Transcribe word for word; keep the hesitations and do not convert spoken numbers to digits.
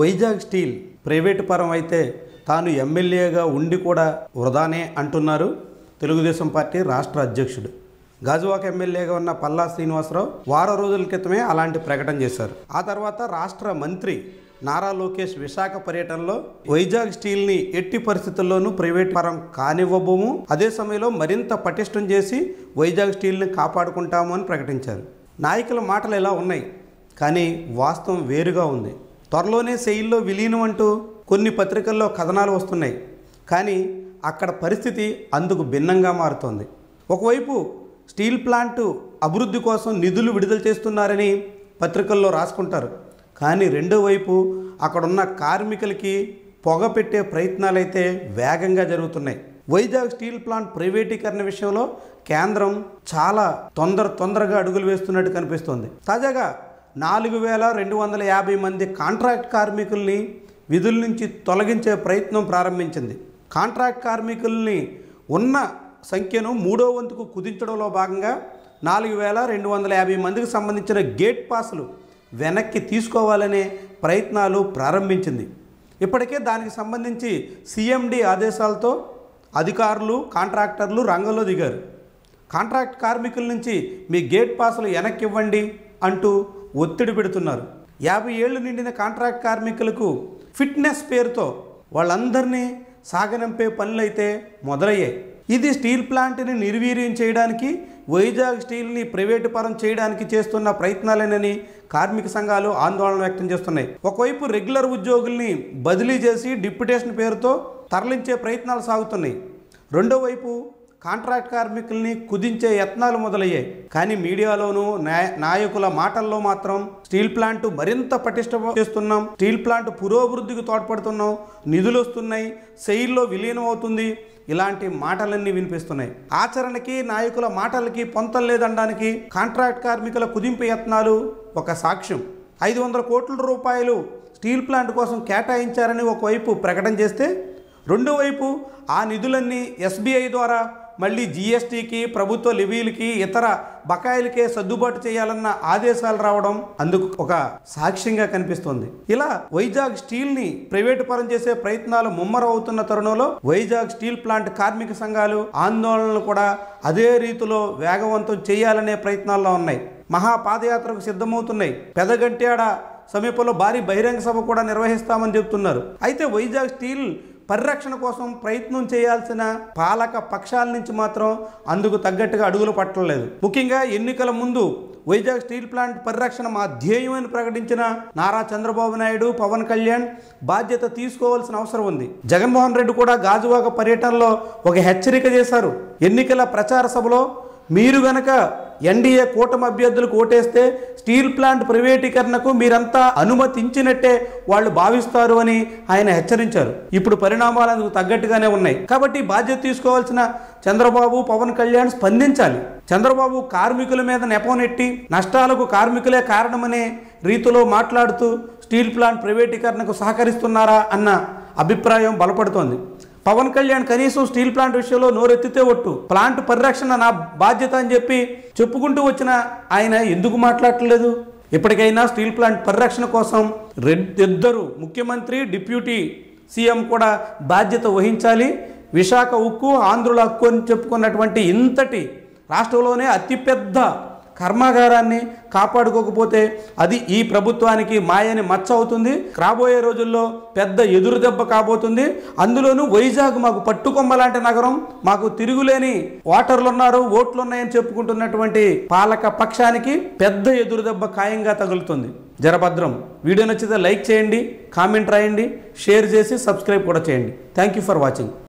Vizag steel private పరం అయితే తాను ఎమ్మెల్యేగా ఉండి కూడా వృధానే అంటున్నారు తెలుగుదేశం పార్టీ రాష్ట్ర అధ్యక్షుడు. గాజువాక ఎమ్మెల్యేగా ఉన్న పల్లా శ్రీనివాసరావు వారం రోజుల క్రితమే అలాంటి ప్రకటన చేశారు. ఆ తర్వాత రాష్ట్ర మంత్రి నారా లోకేష్ విశాఖ పర్యటనలో వైజాగ్ స్టీల్ని ఎట్టి పరిస్థితుల్లోనూ ప్రైవేట్ పరం కానివ్వబోము, అదే సమయంలో మరింత పటిష్టం చేసి వైజాగ్ స్టీల్ని కాపాడుకుంటాము అని ప్రకటించారు. నాయకుల మాటలు ఇలా ఉన్నాయి, కానీ వాస్తవం వేరుగా ఉంది. త్వరలోనే సెయిల్లో విలీనం అంటూ కొన్ని పత్రికల్లో కథనాలు వస్తున్నాయి, కానీ అక్కడ పరిస్థితి అందుకు భిన్నంగా మారుతోంది. ఒకవైపు స్టీల్ ప్లాంటు అభివృద్ధి కోసం నిధులు విడుదల చేస్తున్నారని పత్రికల్లో రాసుకుంటారు, కానీ రెండో వైపు అక్కడున్న కార్మికులకి పొగ పెట్టే ప్రయత్నాలైతే వేగంగా జరుగుతున్నాయి. వైజాగ్ స్టీల్ ప్లాంట్ ప్రైవేటీకరణ విషయంలో కేంద్రం చాలా తొందర తొందరగా అడుగులు వేస్తున్నట్టు కనిపిస్తోంది. తాజాగా నాలుగు వేల రెండు వందల యాభై మంది కాంట్రాక్ట్ కార్మికుల్ని విధుల నుంచి తొలగించే ప్రయత్నం ప్రారంభించింది. కాంట్రాక్ట్ కార్మికుల్ని ఉన్న సంఖ్యను మూడో వంతుకు కుదించడంలో భాగంగా నాలుగు వేల రెండు వందల యాభై మందికి సంబంధించిన గేట్ పాసులు వెనక్కి తీసుకోవాలనే ప్రయత్నాలు ప్రారంభించింది. ఇప్పటికే దానికి సంబంధించి సీఎండీ ఆదేశాలతో అధికారులు కాంట్రాక్టర్లు రంగంలో దిగారు. కాంట్రాక్ట్ కార్మికుల నుంచి మీ గేట్ పాసులు వెనక్కి ఇవ్వండి అంటూ ఒత్తిడి పెడుతున్నారు. యాభై ఏళ్ళు నిండిన కాంట్రాక్ట్ కార్మికులకు ఫిట్నెస్ పేరుతో వాళ్ళందరినీ సాగనంపే పనులైతే మొదలయ్యాయి. ఇది స్టీల్ ప్లాంట్ని నిర్వీర్యం చేయడానికి, వైజాగ్ స్టీల్ని ప్రైవేటు పరం చేయడానికి చేస్తున్న ప్రయత్నాలేనని కార్మిక సంఘాలు ఆందోళన వ్యక్తం చేస్తున్నాయి. ఒకవైపు రెగ్యులర్ ఉద్యోగుల్ని బదిలీ చేసి డిప్యుటేషన్ పేరుతో తరలించే ప్రయత్నాలు సాగుతున్నాయి. రెండో వైపు కాంట్రాక్ట్ కార్మికుల్ని కుదించే యత్నాలు మొదలయ్యాయి. కానీ మీడియాలోనూ నాయకుల మాటల్లో మాత్రం స్టీల్ ప్లాంట్ మరింత పటిష్టం చేస్తున్నాం, స్టీల్ ప్లాంట్ పురోభివృద్ధికి తోడ్పడుతున్నాం, నిధులు వస్తున్నాయి, సెయిల్లో విలీనం అవుతుంది, ఇలాంటి మాటలన్నీ వినిపిస్తున్నాయి. ఆచరణకి నాయకుల మాటలకి పొంతం లేదనడానికి కాంట్రాక్ట్ కార్మికుల కుదింపు యత్నాలు ఒక సాక్ష్యం. ఐదు వందల కోట్ల రూపాయలు స్టీల్ ప్లాంట్ కోసం కేటాయించారని ఒకవైపు ప్రకటన చేస్తే, రెండో వైపు ఆ నిధులన్నీ ఎస్బీఐ ద్వారా మళ్ళీ జీఎస్టీకి, ప్రభుత్వ లివీలకి, ఇతర బకాయిలకే సర్దుబాటు చేయాలన్న ఆదేశాలు రావడం అందుకు ఒక సాక్ష్యంగా కనిపిస్తోంది. ఇలా వైజాగ్ స్టీల్ని ప్రైవేటు పరం చేసే ప్రయత్నాలు ముమ్మరం అవుతున్న తరుణంలో వైజాగ్ స్టీల్ ప్లాంట్ కార్మిక సంఘాలు ఆందోళనలు కూడా అదే రీతిలో వేగవంతం చేయాలనే ప్రయత్నాల్లో ఉన్నాయి. మహా పాదయాత్రకు సిద్ధమవుతున్నాయి. పెదగంట్యాడ సమీపంలో భారీ బహిరంగ సభ కూడా నిర్వహిస్తామని చెప్తున్నారు. అయితే వైజాగ్ స్టీల్ పరిరక్షణ కోసం ప్రయత్నం చేయాల్సిన పాలక పక్షాల నుంచి మాత్రం అందుకు తగ్గట్టుగా అడుగులు పట్టలేదు. ముఖ్యంగా ఎన్నికల ముందు వైజాగ్ స్టీల్ ప్లాంట్ పరిరక్షణ మా ధ్యేయం అని ప్రకటించిన నారా చంద్రబాబు నాయుడు, పవన్ కళ్యాణ్ బాధ్యత తీసుకోవాల్సిన అవసరం ఉంది. జగన్మోహన్ రెడ్డి కూడా గాజువాక పర్యటనలో ఒక హెచ్చరిక చేశారు. ఎన్నికల ప్రచార సభలో మీరు గనక ఎన్డీఏ కూటమి అభ్యర్థులకు ఓటేస్తే స్టీల్ ప్లాంట్ ప్రైవేటీకరణకు మీరంతా అనుమతించినట్టే వాళ్ళు భావిస్తారు అని ఆయన హెచ్చరించారు. ఇప్పుడు పరిణామాలు అందుకు తగ్గట్టుగానే ఉన్నాయి. కాబట్టి బాధ్యత తీసుకోవాల్సిన చంద్రబాబు, పవన్ కళ్యాణ్ స్పందించాలి. చంద్రబాబు కార్మికుల మీద నెపనెట్టి నష్టాలకు కార్మికులే కారణమనే రీతిలో మాట్లాడుతూ స్టీల్ ప్లాంట్ ప్రైవేటీకరణకు సహకరిస్తున్నారా అన్న అభిప్రాయం బలపడుతోంది. పవన్ కళ్యాణ్ కనీసం స్టీల్ ప్లాంట్ విషయంలో నోరెత్తితే ఒట్టు, ప్లాంట్ పరిరక్షణ నా బాధ్యత అని చెప్పి చెప్పుకుంటూ వచ్చిన ఆయన ఎందుకు మాట్లాడట్లేదు? ఇప్పటికైనా స్టీల్ ప్లాంట్ పరిరక్షణ కోసం ఇద్దరు ముఖ్యమంత్రి, డిప్యూటీ సీఎం కూడా బాధ్యత వహించాలి. విశాఖ ఉక్కు, ఆంధ్రుల హక్కు అని చెప్పుకున్నటువంటి ఇంతటి రాష్ట్రంలోనే అతిపెద్ద కర్మాగారాన్ని కాపాడుకోకపోతే అది ఈ ప్రభుత్వానికి మాయని మచ్చ అవుతుంది. రాబోయే రోజుల్లో పెద్ద ఎదురు దెబ్బ కాబోతుంది. అందులోనూ వైజాగ్ మాకు పట్టుకొమ్మ లాంటి నగరం, మాకు తిరుగులేని ఓటర్లు ఉన్నారు, ఓట్లు ఉన్నాయని చెప్పుకుంటున్నటువంటి పాలక పక్షానికి పెద్ద ఎదురు దెబ్బ ఖాయంగా తగులుతుంది. జరభద్రం. వీడియో నచ్చితే లైక్ చేయండి, కామెంట్ రాయండి, షేర్ చేసి సబ్స్క్రైబ్ కూడా చేయండి. Thank you for watching.